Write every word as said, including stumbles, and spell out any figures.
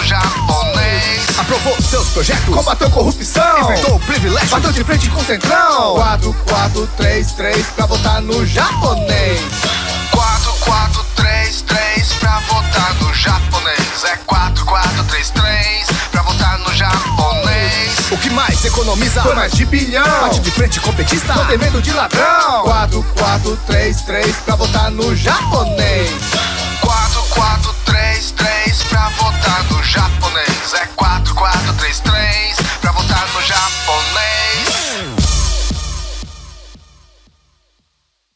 japonês. Aprovou seus projetos, combateu corrupção, enfrentou o privilégio, bateu de frente com o centrão. Quatro, quatro, três, três pra votar no japonês. Quatro, quatro, três, três pra votar no japonês. É quatro, quatro, três, três pra votar no japonês. O que mais economiza? Foi mais de bilhão. Bate de frente competista, não tem medo de ladrão. Quatro, quatro, três, três pra votar no japonês.